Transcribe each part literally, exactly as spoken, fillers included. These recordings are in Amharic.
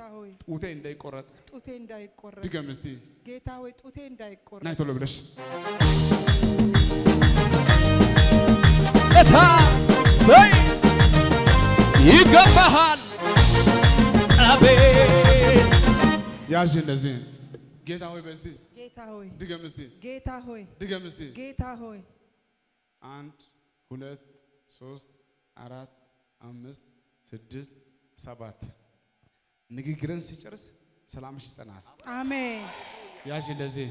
ጌታ ሆይ ጡቴ እንዳይቆረጥ ጡቴ እንዳይቆረጥ ድገም እስቲ ጌታ ሆይ ጡቴ እንዳይቆረጥ ናይ ቶሎ ብለሽ እታ ሰይ ይገባሃል አቤት ያዥ እንደዚህ ጌታ ሆይ በስቲ ጌታ ሆይ ድገም እስቲ ጌታ ሆይ ድገም እስቲ ጌታ ሆይ አንድ ሁለት ሶስት አራት አምስት ስድስት ሰባት ንግግርን ሲጨርስ ሰላምሽ ይጸናል አሜን ያዥ እንደዚህ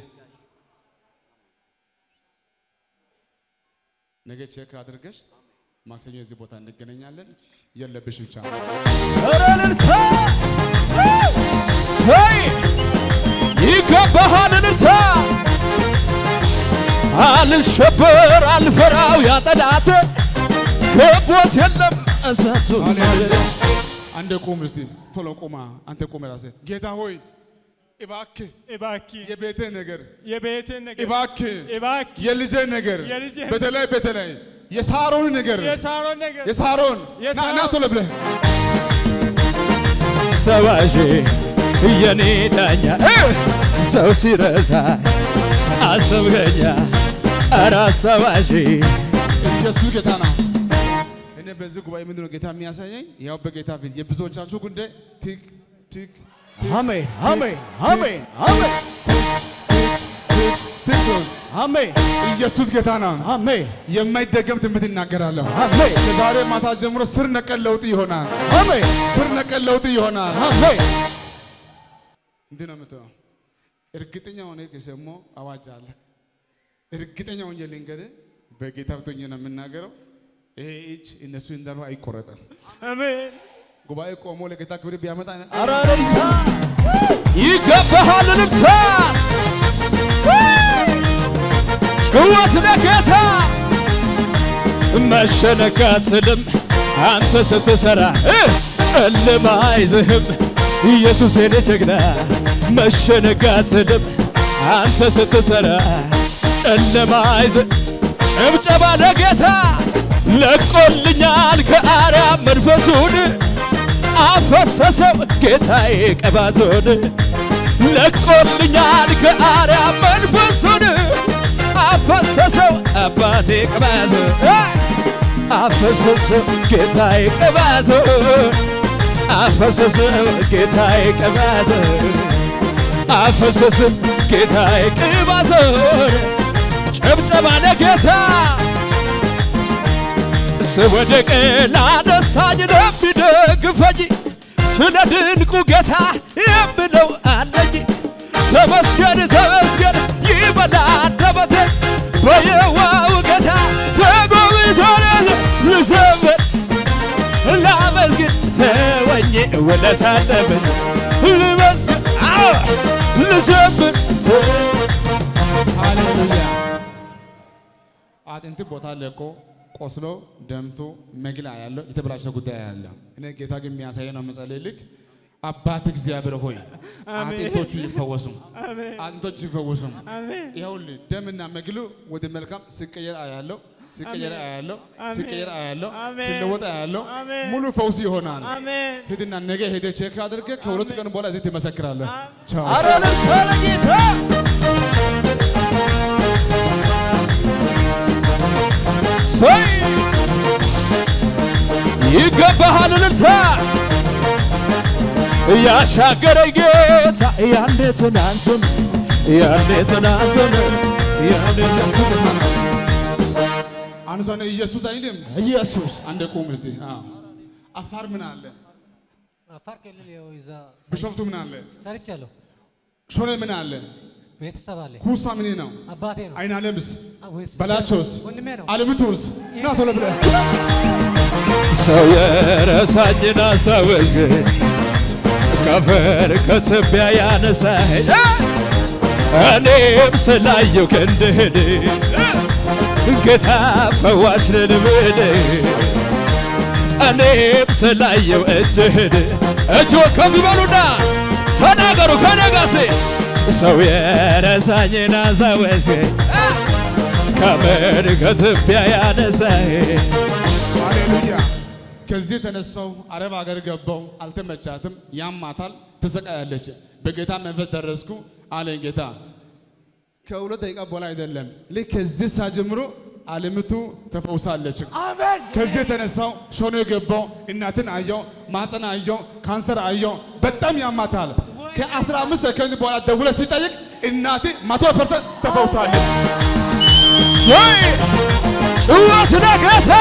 ነገ ቼክ አድርገሽ ማክሰኞ እዚህ ቦታ እንገናኛለን የለብሽ ብቻ አረልታ ሰይ ይገባሃል ልታ አልሸበር አልፈራው ያጠላት ከቦት የለም እሳቱ አንደ ቁም እስቲ ቶሎ ቁማ አንተ ቁም ራሴ ጌታ ሆይ እባክ እባክ የቤቴ ነገር የቤቴ ነገር እባክ እባክ የልጄ ነገር በተለይ በተለይ የሳሮን ነገር የሳሮን ነገር የሳሮን ና ቶሎ ብለህ ሰዋሽ የኔ ዳኛ ሰው ሲረሳ አሰብገኛ አራስተዋሽ ኢየሱስ ጌታ ነው እኔ በዚህ ጉባኤ ምንድነው ጌታ የሚያሳየኝ ያው በጌታ ፊት የብዙዎቻችሁ ጉዳይ ቲክ ቲክ አሜን አሜን አሜን አሜን አሜን ኢየሱስ ጌታ ነው አሜን የማይደገም ትንቢት እናገራለሁ አሜን ዛሬ ማታ ጀምሮ ስር ነቀል ለውጥ ይሆናል አሜን ስር ነቀል ለውጥ ይሆናል አሜን እንዴ ነው የምትለው እርግጠኛ ሆነ ከሰሞ አዋጅ አለ እርግጠኛ ሆኜ ልንገር በጌታ ብቶኝ ነው የምናገረው ይሄ እጅ እነሱ እንዳሉ አይቆረጥም አሜን ጉባኤ ቆሞ ለጌታ ክብር ቢያመጣ አራረታ ይገባሃል ልብታ ጭዋት ለጌታ መሸነካትልም አንተ ስትሰራ ጨለማ አይዝህም ኢየሱስ የኔ ጀግና መሸነካትልም አንተ ስትሰራ ጨለማ አይዝህ ጭብጨባ ለጌታ ለቆልኛል ከአርያም መንፈሱን አፈሰሰው ጌታዬ ቀባቶን ለቆልኛል ከአርያም መንፈሱን አፈሰሰው አባቴ ቀባቶን አፈሰሰው ጌታዬ ቀባቶን አፈሰሰው ጌታዬ ቀባቶን አፈሰሰው ጌታዬ ቀባቶን ጭብጨባ ለጌታ ስወድቅ ላነሳኝ ለሚደግፈኝ ስለ ድንቁ ጌታ የምለው አለኝ ተመስገን ተመስገን ይበል አንደበቴ በየዋው ጌታ ተጎብኝቶኛል ልዘምር ላመስግን ተወኝ ውለታ አለብኝ ልመስግን ልዘምር ሃሌሉያ አጥንት ቦታ ለቆ ቆስሎ ደምቶ መግላ ያለው የተበላሸ ጉዳይ ያለ እኔ ጌታ ግን የሚያሳየው ነው መጸለይልክ አባት እግዚአብሔር ሆይ አጥንቶቹ ይፈወሱ አሜን አጥንቶቹ ይፈወሱ አሜን ይሁን ደምና መግሉ ወደ መልካም ሲቀየር አያለው ሲቀየር አያለው ሲቀየር አያለው ሲለወጥ አያለው ሙሉ ፈውስ ይሆናል አሜን ሄድና ነገ ሄደ ቼክ አድርገህ ከሁለት ቀን በኋላ እዚህ ትመሰክራለህ ቻው አረን ለጌታ ሰይ ይገባሃል ልታ ያሻገረኝ ጌታ ያንዴ ትናንትም ያንዴ ትናንትም ያንዴ ትናንትም አንሶነ ኢየሱስ አይደለም ኢየሱስ አንደ ቆም እስቲ አዎ አፋር ምን አለ አፋር ክልል ይዛ ቢሾፍቱ ምን አለ ሰርቻለሁ ሾኔ ምን አለ ቤተሰብ አለ ኩሳ ምን ነው አባቴ ነው አይና ለምስ በላቾስ ወንድሜ ነው አለምቱስ ና ቶሎ ብለህ ሰው የረሳኝን አስታወስክ ከአፈር ከትቢያ ያነሳኸኝ እኔም ስላየው ክንድህን ጌታ ፈዋሽ ልልምድ እኔም ስላየው እጅህን እጆ ከፍ ይበሉና ተናገሩ ከነጋሴ ሰው የረሳኝን አስታወስክ ከአፈር ከትቢያ ያነሳኸኝ ሃሌሉያ ከዚህ ተነሳው አረብ ሀገር ገባው አልተመቻትም ያማታል ተሰቃያለች በጌታ መንፈስ ደረስኩ አለኝ ጌታ ከሁለት ደቂቃ በኋላ አይደለም ልክ ከዚህ ሰዓት ጀምሮ ዓለምቱ ተፈውሳለች አሜን ከዚህ ተነሳው ሾኖ ገባው እናትን አየው ማህፀን አየው ካንሰር አየው በጣም ያማታል ከ15 ሰከንድ በኋላ ደውለ ሲጠይቅ እናቴ መቶ ፐርሰንት ተፈውሳለች ወይ ጩኸት ለጌታ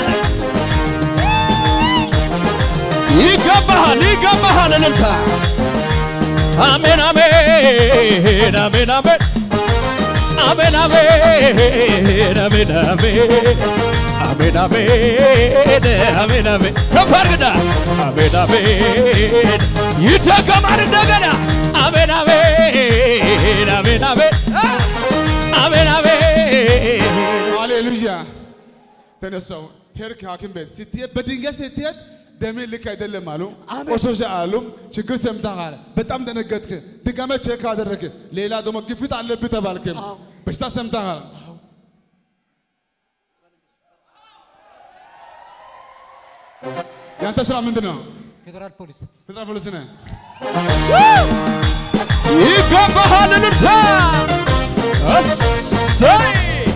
ይገባሃል ይገባሃል እልልታ አሜን አሜን አሜን አሜን አሜን አሜን አሜን አሜን አሜን አሜን አሜን ከፈርግዳ አሜን አሜን ይደገማል እንደገና አሜን አሜን አሜን አሜን አሜን አሜን ሃሌሉያ ተነሳው ሄርክ ሐኪም ቤት ስትሄድ በድንገት ስትሄድ ደሜ ልክ አይደለም አሉ ቆሾሽ አሉ ችግር ሰምተሃል በጣም ደነገጥክ ድጋሜ ቼክ አደረክ ሌላ ደግሞ ግፊት አለብህ ተባልክ በሽታ ሰምተሃል ያንተ ስራ ምንድነው ፌደራል ፖሊስ ፌደራል ፖሊስ ነህ ይገባሃል እልልታ እሰይ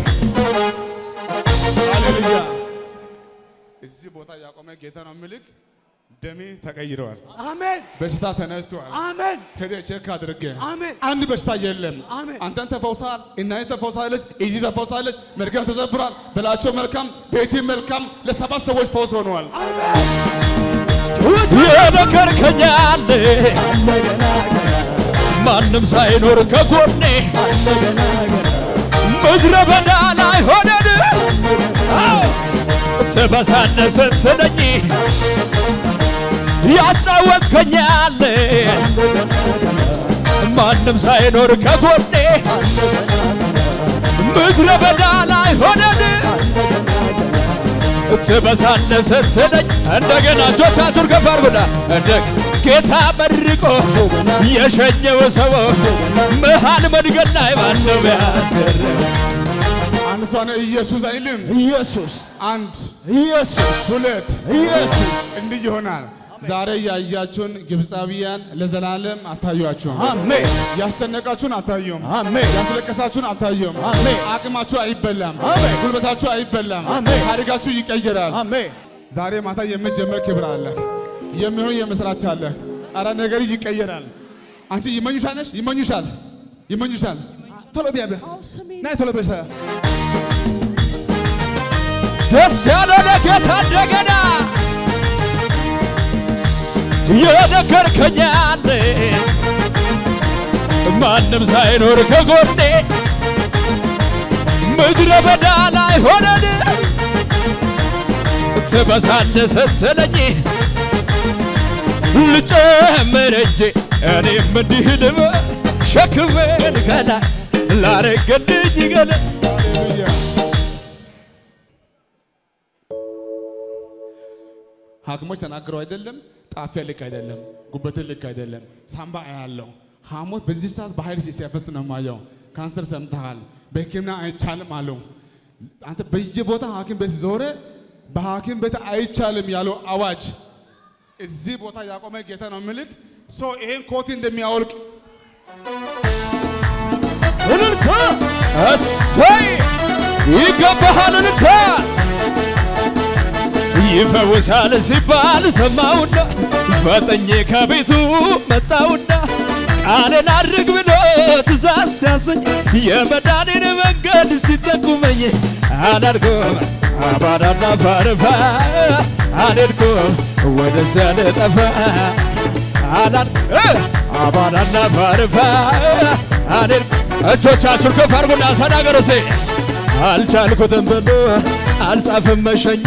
ሃሌሉያ እዚህ ቦታ ያቆመ ጌታ ነው ምልክ ደሜ ተቀይሯል አሜን በሽታ ተነስቷል አሜን ሄደ ቼክ አድርገ አሜን አንድ በሽታ የለም አሜን አንተን ተፈውሳል እናንተ ተፈውሳለች እጂ ተፈውሳለች መርገም ተሰብሯል በላቸው መልካም ቤቲ መልካም ለሰባት ሰዎች ፈውስ ሆነዋል የነገርከኛል ማንም ሳይኖር ከጎኔ ምድረ በዳ ላይ ሆነን ትበሳለህ ስትለኝ ያጫወትከኛል ማንም ሳይኖር ከጎኔ ምድረ በዳ ላይ ሆነን ትበሳለህ ስትለኝ እንደገና እጆቻችሁን ከፍ አድርጉና እንደግ ጌታ መርቆ የሸኘው ሰው መሃል መንገድ ላይ ማነው ያስገረም አንሷነ ኢየሱስ አይልም ኢየሱስ አንድ ኢየሱስ ሁለት ኢየሱስ እንዲህ ይሆናል ዛሬ ያያችሁን ግብጻውያን ለዘላለም አታዩአችሁም አሜን ያስጨነቃችሁን አታዩም አሜን ያስለቀሳችሁን አታዩም አሜን አቅማችሁ አይበላም አሜን ጉልበታችሁ አይበላም አሜን ታሪካችሁ ይቀየራል አሜን ዛሬ ማታ የምትጀምር ክብር አለ የሚሆን የምስራች አለ አረ ነገር ይቀየራል አንቺ ይመኙሻል ነሽ ይመኙሻል ይመኙሻል ቶሎ ቢያበ ናይ ቶሎ በሰ ደስ ያለው ለጌታ እንደገና የነገርከኛል ማንም ሳይኖር ከጎኔ ምድረ በዳ ላይ ሆነን ትበሳለህ ስትለኝ ልጨምር እንጂ እኔም እንዲህ ልበል ሸክሜን ከላይ ላረግልኝ ገለ ሐኪሞች ተናግረው አይደለም ጣፊያ ልክ አይደለም ጉበት ልክ አይደለም ሳምባ ያለው ሐሞት በዚህ ሰዓት በኃይል ሲያፈስ ነው ማየው ካንሰር ሰምተሃል በህክምና አይቻልም አለው አንተ በየቦታ ሐኪም ቤት ዞረ በሐኪም ቤት አይቻልም ያለው አዋጅ እዚህ ቦታ ያቆመ ጌታ ነው ምልክ ሶ ይሄን ኮት እንደሚያወልቅ እልልታ እሰይ ይገባሃል እልልታ ይፈውሳል ሲባል ሰማውና ፈጠኜ ከቤቱ መጣውና ቃልን አድርግ ብሎ ትእዛዝ ሲያሰኝ የመዳኔን መንገድ ሲጠቁመኝ አላድኩም አባዳና ፋርፋ አላድኩም ወደዚያ ልጠፋ አላድኩም አባዳና ፋርፋ አላድኩም እጆቻችሁን ከፍ አድርጉና ተናገሩ እስኪ አልቻልኩትም ብሎ አልጻፍም መሸኛ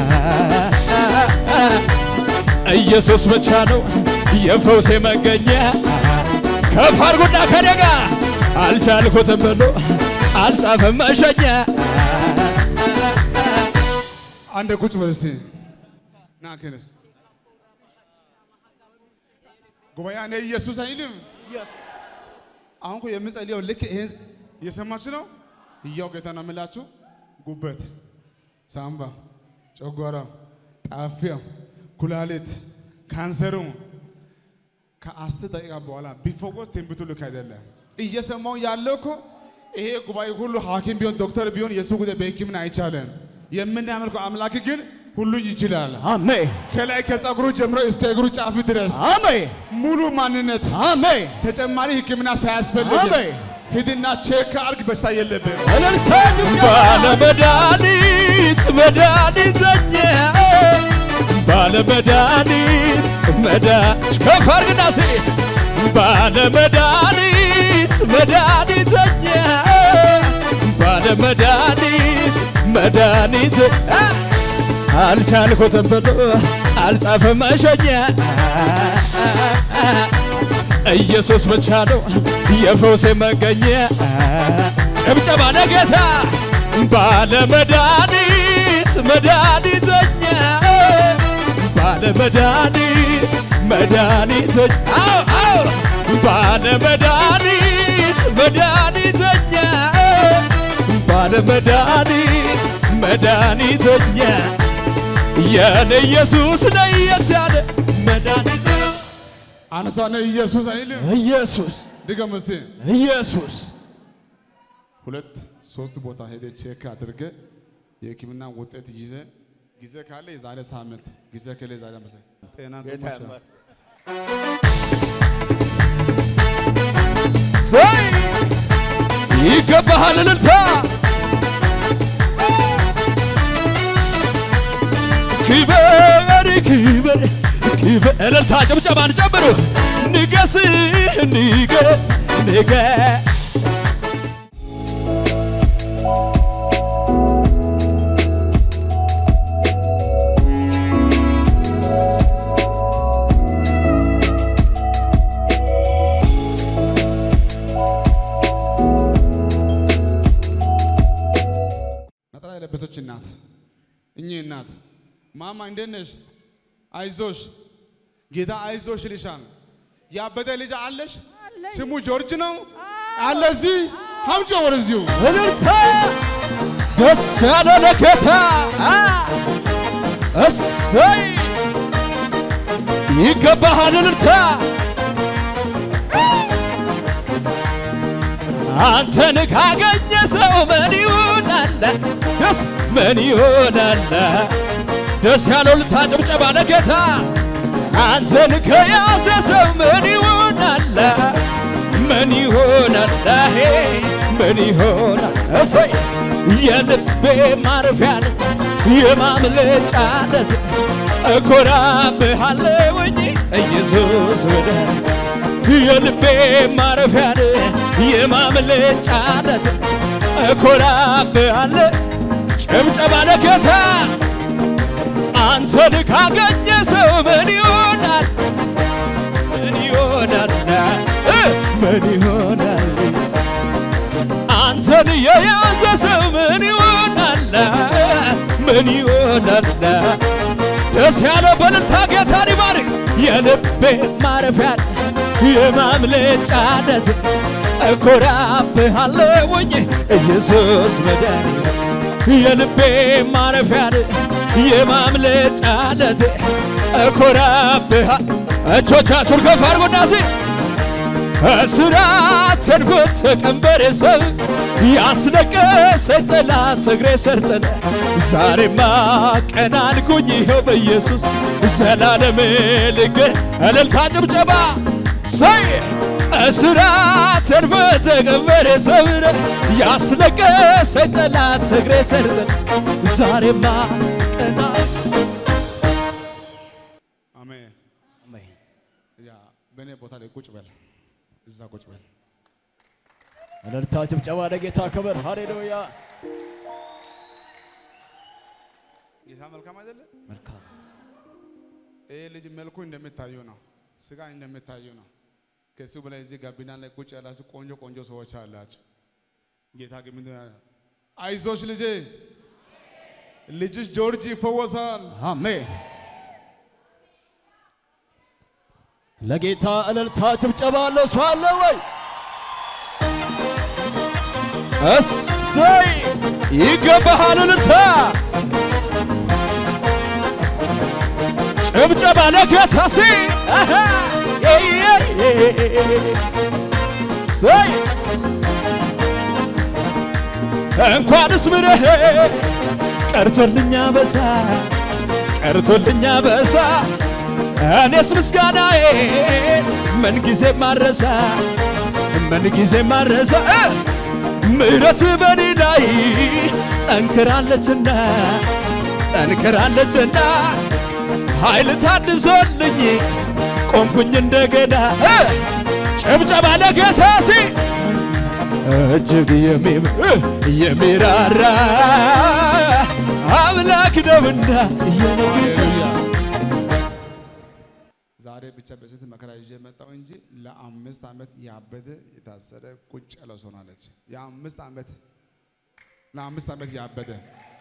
ኢየሱስ ብቻ ነው የፈውሴ መገኛ ከፍ አድርጉና ከኔ ጋር አልቻልኩትም ብሎ አልጻፍም መሸኛ አንድ ቁጭ በል እስኪ ና ከነስ ጉባኤ እኔ ኢየሱስ አይልም አሁን እኮ የምጸልየው ልክ ይሄን እየሰማችሁ ነው ይያው ጌታ ነው የምላችሁ ጉበት ሳምባ ጨጓራ ጣፊያ ኩላሊት ካንሰሩ ከአስር ደቂቃ በኋላ ቢፈወስ ትንቢቱ ልክ አይደለም እየሰማው ያለው እኮ ይሄ ጉባኤ ሁሉ ሐኪም ቢሆን ዶክተር ቢሆን የሱ ጉዳይ በሕክምና አይቻልም የምናመልከው አምላክ ግን ሁሉ ይችላል አሜን ከላይ ከጸጉሩ ጀምሮ እስከ እግሩ ጫፍ ድረስ አሜን ሙሉ ማንነት አሜን ተጨማሪ ሕክምና ሳያስፈልግ አሜን ሂድና ቼክ አርግ በሽታ የለብህም እልልታ ባለ መድኃኒት መድኃኒተኛ ባለ መድኃኒት መድኃኒት ከፋርግና ሲ ባለ መድኃኒት መድኃኒተኛ ባለ መድኃኒት መድኃኒት አልቻልኩትም ብሎ አልጻፈም መሸኛ ኢየሱስ ብቻ ነው የፈውሴ መገኛ ጭብጨባ ለጌታ ባለ መድኃኒት መድኃኒተኛ ባለ መድኃኒት መድኃኒተኛ አው አው ባለ መድኃኒት መድኃኒተኛ ባለ መድኃኒት መድኃኒተኛ የኔ ኢየሱስ ለየት ያለ መድኃኒት አንሳነ ኢየሱስ አይልም ኢየሱስ ድገም እስቲ ኢየሱስ ሁለት ሶስት ቦታ ሄደ ቼክ አድርገ የሕክምና ውጤት ይዘ ጊዜ ካለ የዛሬ ሳምንት ጊዜ ካለ የዛሬ አመት ጤና ተመቸ ሰይ ይገባሃል እልልታ ክበር ክበር ክበር እልልታ ጭብጨባን ጨምሩ ንገስ ንገስ ንገስ ነጠላ የለበሰች እናት እኚህ እናት ማማ እንዴት ነሽ አይዞሽ ጌታ አይዞሽ ይልሻል ያበደ ልጅ አለሽ ስሙ ጆርጅ ነው አለ እዚህ ሀምጮ ወርዚው እልልታ ደስ ያለ ለጌታ እሰይ ይገባሃል እልልታ አንተን ካገኘ ሰው ምን ይሆናል ደስ ምን ይሆናል ደስ ያለው እልልታ ጭብጨባ ለጌታ አንተን ከያዘ ሰው ምን ይሆናል ምን ይሆናል ምን ይሆናል እሰይ የልቤ ማረፊያ የማምለጫ ዓለት እኮራብሃለሁኝ ኢየሱስ ወደ የልቤ ማረፊያ የማምለጫ ዓለት እኮራብሃለሁ ጭብጨባ ለጌታ አንተን ካገኘ ሰው ምን ይሆናል ምን ይሆናል ምን ይሆናል አንተን የያዘ ሰው ምን ይሆናል ምን ይሆናል ደስ ያለ በልልታ ጌታን ይባርክ የልቤ ማረፊያ የማምለጫ ዓለት እኮራብሃለሁኝ ኢየሱስ መድኃኒቴ የልቤ ማረፊያ የማምለጫ ዓለት እኮራብሃ እጆቻችሁን ከፍ አድርጉና እስኪ እስራትን ፍት ቀንበር ሰብ ያስለቀሰኝ ጠላት እግሬ ሰርጠነ ዛሬማ ቀና አልኩኝ ይኸው በኢየሱስ ዘላለም ልግ እልልታ ጭብጨባ ሰይ እስራትን ፍት ቀንበር ሰብ ያስለቀሰኝ ጠላት እግሬ ሰርጠነ ዛሬማ ቀና አሜን አሜን ያ በኔ ቦታ ላይ ቁጭ በል እዛ ቁጭ በል እልልታ ጭብጨባ ለጌታ ክብር ሃሌሉያ ጌታ መልካም አይደለ መልካም ይሄ ልጅ መልኩ እንደምታዩ ነው ስጋ እንደምታዩ ነው ከሱ በላይ እዚህ ጋቢና ላይ ቁጭ ያላችሁ ቆንጆ ቆንጆ ሰዎች አላችሁ ጌታ ግን ምን አይዞሽ ልጄ ልጅሽ ጆርጅ ይፈወሳል አሜን ለጌታ እልልታ ጭብጨባ ለሰው አለ ወይ እሰይ ይገባሃል እልልታ ጭብጨባ ለጌታ ሲ አሃ ሰይ እንኳንስ ምረህ ቀርቶልኛ በሳ ቀርቶልኛ በሳ እኔስ ምስጋናዬ ምን ጊዜ ማረሳ ምን ጊዜ ማረሳ ምሕረት በኔ ላይ ጠንክራለችና ጠንክራለችና ኃይል ታድሶልኝ ቆምኩኝ እንደገና ጭብጨባ ለጌታ ሲ እጅግ የሚራራ አምላክ ነውና የጌታ ዛሬ ብቻ በስንት መከራ ይዤ መጣሁ እንጂ ለአምስት ዓመት ያበደ የታሰረ ቁጭ ያለ ሰው ናለች። የአምስት ዓመት ለአምስት ዓመት ያበደ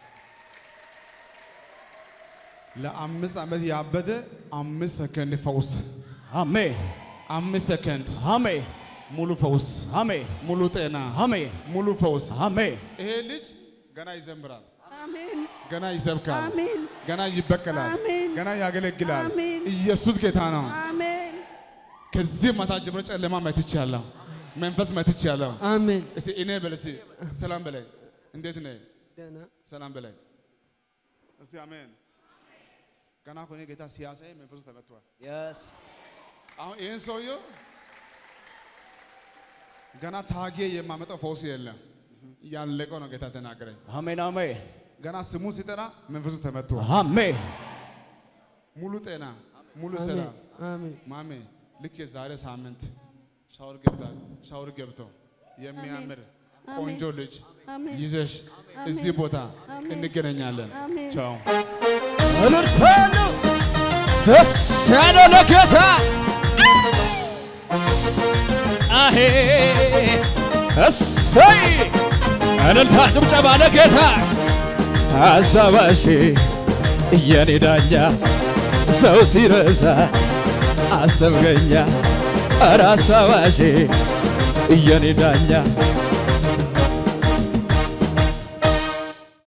ለአምስት ዓመት ያበደ አምስት ሰከንድ ፈውስ አሜን አምስት ሰከንድ አሜን ሙሉ ፈውስ አሜን ሙሉ ጤና አሜን ሙሉ ፈውስ አሜን ይሄ ልጅ ገና ይዘምራል አሜን ገና ይሰብካል አሜን ገና ይበቀላል አሜን ገና ያገለግላል አሜን ኢየሱስ ጌታ ነው አሜን ከዚህ ማታ ጀምሮ ጨለማ መትቻለሁ መንፈስ መትቻለሁ አሜን እሺ እኔ በለሲ ሰላም በላይ እንዴት ነህ ደህና ሰላም በላይ እስቲ አሜን ገና ኮኔ ጌታ ሲያሳይ መንፈሱ ተመቷል yes አሁን ይሄን ሰውዬው ገና ታጌ የማመጣው ፈውስ የለም ያለቀው ነው ጌታ ተናገረኝ አሜን አሜን ገና ስሙ ሲጠራ መንፈሱ ተመቷል አሜን ሙሉ ጤና ሙሉ ሰላም አሜን ማሜ ልክ የዛሬ ሳምንት ሻወር ገብታ ሻወር ገብቶ የሚያምር ቆንጆ ልጅ ይዘሽ እዚህ ቦታ እንገናኛለን ቻው እልልታሉ ደስ ያለ ለጌታ አሄ እሰይ እልልታ ጭብጨባ ለጌታ አስታዋሽ የኔ ዳኛ ሰው ሲረሳ አሰብገኛ ኧረ አስታዋሽ የኔ ዳኛ